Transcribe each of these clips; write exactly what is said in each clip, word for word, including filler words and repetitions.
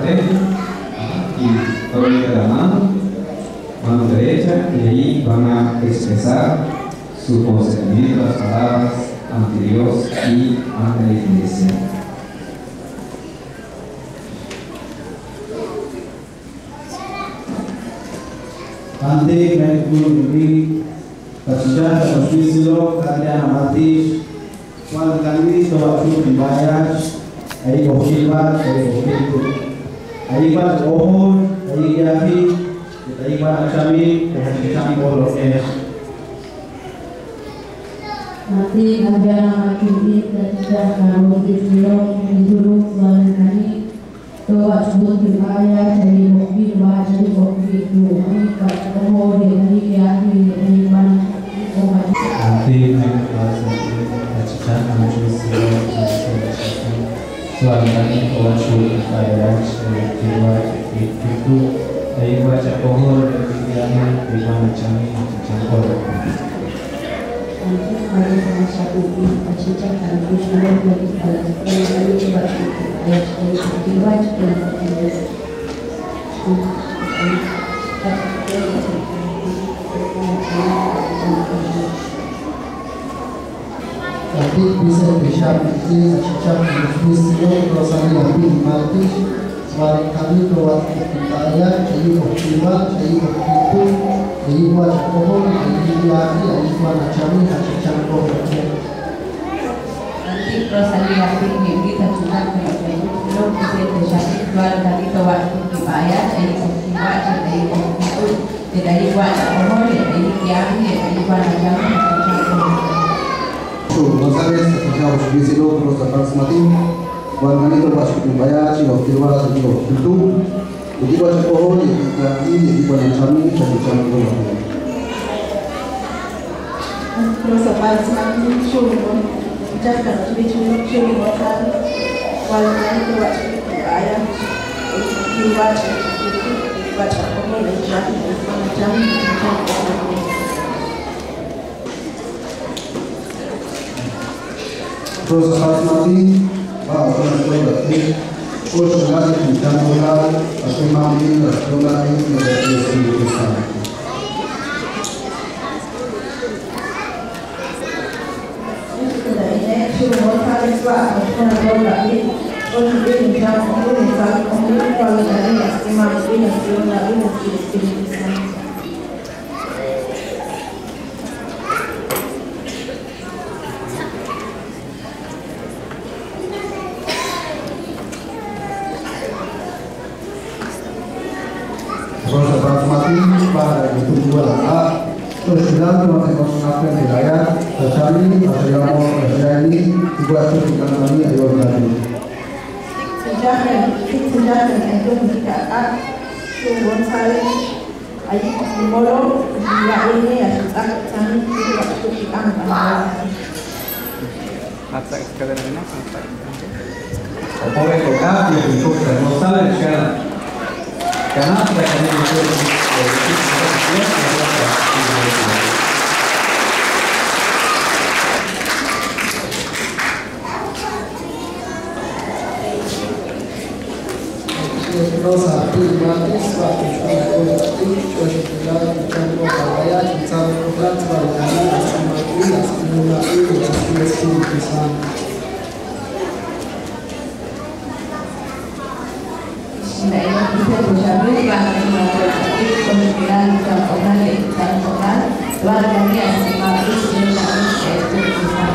usted y tome la mano, mano derecha, y ahí van a expresar su consentimiento a las palabras ante Dios y ante la iglesia. Ante naik gunung ini, kesudah terpisilo kalian amati, wal kami coba tu dibayar, ayi bohibat, ayi bohibu, ayi bat ohon, ayi yahi, ayi bat kami, ayi kami boleh. Mati kalian amati dan tidak kalau disilo dulu wal kami. Toa sebut dibayar dari mobil dari mobil itu ini kat oh dari hari dari mana oh Nanti naik kelas ini baca majelis soal kami kawan sulit bayar dari jiwa itu dari baca pohon dari yang di mana kami campur. Nanti hari sama satu ini baca kan sudah dari dalam dari coba ya dari jiwa dan Nanti bisa bisa nanti sejak bisnisnya proses yang mati selain kami keluar kita jadi optimal jadi begitu jadi buat pohon jadi lagi jadi buat kami sejak pohon nanti proses yang ini kita juga belum bisa terjadi keluar dari keluar dibayar jadi optimal jadi begitu jadi buat pohon jadi lagi jadi buat kami sejak pohon. González, escuchamos su visito por los tratados Martín, Juan Ganito, Vasco Kumbaya, Chico Kirwa, Chico Kirtu, y Chico Chapo, y Chico Nachami, Chico Chapo. Los tratados Martín, Chico, Jaca, Chico, Chico González, Juan Ganito, Vasco Kumbaya, Kirwa, Chico Kirtu, Vasco Kumbaya, Chico Nachami, Chico Chapo. Terus saat mati, bahwa orang tua berarti, kursus lagi dan mulai, tapi mati dan mulai menjadi lebih besar. Ini sudah mulai sebab orang tua lagi, orang ini jauh orang ini orang kalau dari lima ini yang sudah lagi mungkin lebih besar. Terus saat mati, pada itu dua langkah, terus bilang teman teman mengaku yang dibayar, tercari atau yang mau kerja ini dibuat sertifikat kami ayo berani. Sejak yang sejak yang itu dikatakan Suwon Sari ayi Molo dia ini ya sudah kami tidak sertifikat kami. Hasta que quede en la hasta que pobre tocar y el toque no sale de cara. Karena kita akan mencoba Rosa, primatis, waktu berarti, terus juga dicampur bahaya, dicampur berat, sebaliknya, asal mati, asal mati, asal mati, bisa. Nah ini bisa bersama dengan menghadapi kemungkinan campuran dan campuran warganya asimatis dan yaitu bisa.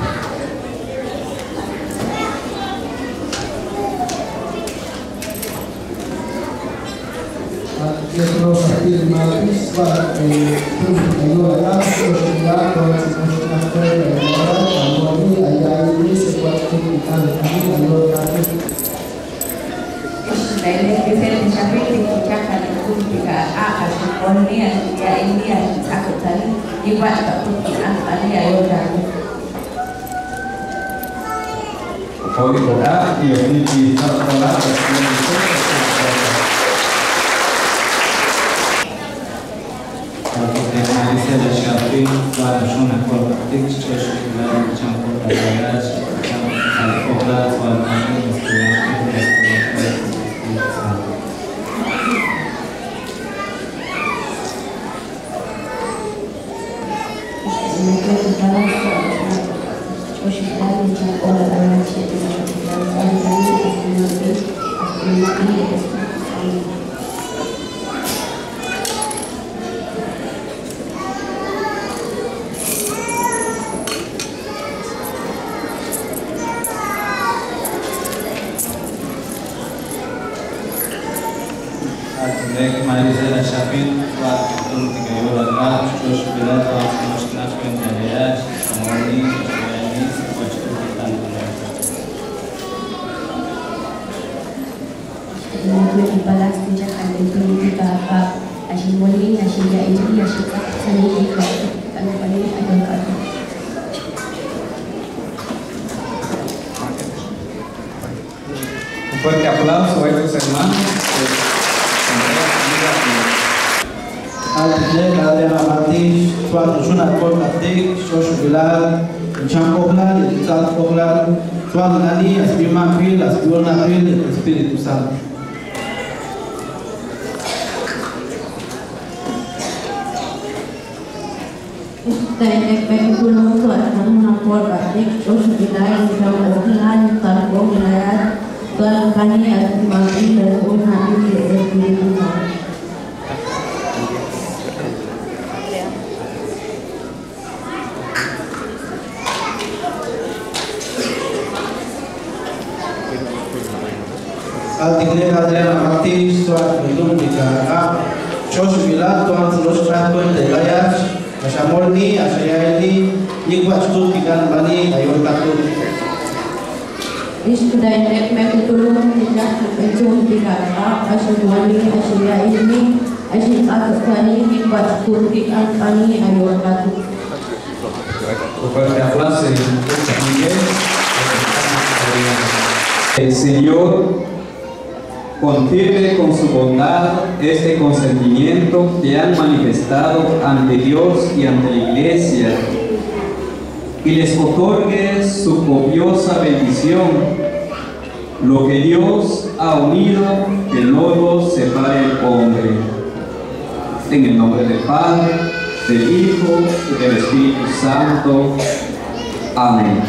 Terus afirmatif sebagai pengelola sosial konstitusional negara kami ayat ini sebuah tindakan kami mengelola. Nah ini bisa mencapai tindakan itu jika A atau ini ya ini yang aku tadi dibuat keputusan tadi ayo dan. Pode cobrar e a gente está falando Alicia da Chapin, Clara Jona Corpatic, Cheshire, Champo, Bagage, Alcobra, Alcobra, Alcobra, Alcobra, Nek Marisela Shapin, Tuat Tung Tiga Yola Josh Bila Tuat Moshnas Pendayaj, Amoni, Shayani, Wajtu Kitan Lalu dibalas tidak ada itu kita apa asyik boleh asyik ya ini asyik sendiri kalau boleh ada kata. Un fuerte aplauso a estos hermanos. Al-Tijek, Adriana Martins, Tuan Juna Korkatik, Shoshu Bilal, Chan Kohlal, Itzal Kohlal, Tuan Nani, Aspima Phil, Aspiona Phil, Espíritu Santo. Teknik penggunaan Tuan Juna Korkatik, Shoshu Bilal, Chan Kohlal, Itzal Kohlal, Tuan Nani, Aspima Phil, Aspiona Phil, Espíritu Santo. Al-Tijek, Adriana Martins, Tuan Hidung Dikara, Shoshu Bilal, Tuan Selos Kahkun Delayaj, Ashamolni, Ashayaini, Ikwat Tut Kikan Bani, Ayor Katut. Istudai nek mekutulung tidak pejung dikara, asyamwani, asyayaini, asyikatani, Ikwat Tut Kikan Bani, Ayor Katut. Fuerte aplauso y el Señor confirme con su bondad este consentimiento que han manifestado ante Dios y ante la Iglesia y les otorgue su copiosa bendición. Lo que Dios ha unido, que no lo separe el hombre. En el nombre del Padre, del Hijo y del Espíritu Santo. Amén.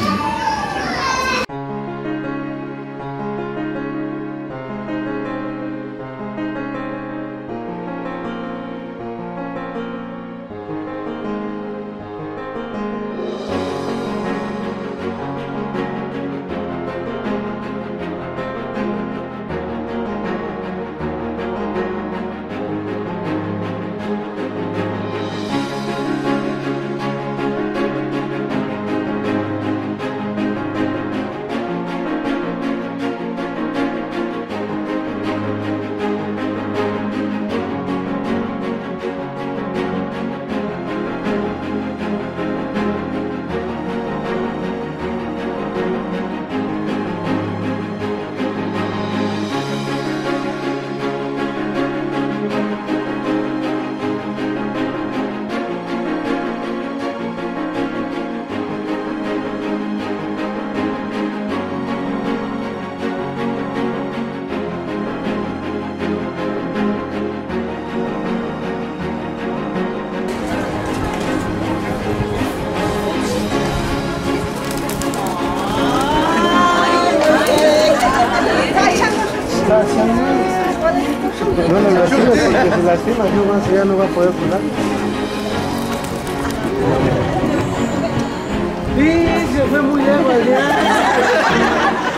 No lo lastimes porque si lastimas yo más ya no va a poder volar. Sí, se fue muy lejos ya.